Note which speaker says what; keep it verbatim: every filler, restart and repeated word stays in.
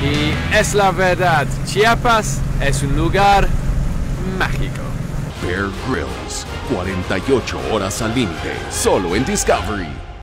Speaker 1: Y es la verdad, Chiapas es un lugar mágico.
Speaker 2: Bear Grylls, cuarenta y ocho horas al límite, solo en Discovery.